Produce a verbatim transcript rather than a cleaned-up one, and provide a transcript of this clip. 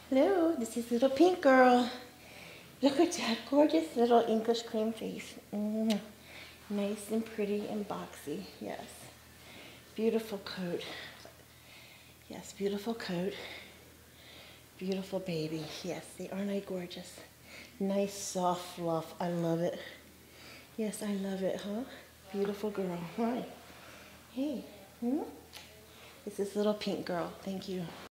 Hello, this is little pink girl. Look at that gorgeous little English cream face. Mm. Nice and pretty and boxy, yes. Beautiful coat. Yes, beautiful coat. Beautiful baby. Yes, they aren't they gorgeous? Nice soft fluff. I love it. Yes, I love it, huh? Beautiful girl. Hi. Hey. Hmm? This is little pink girl. Thank you.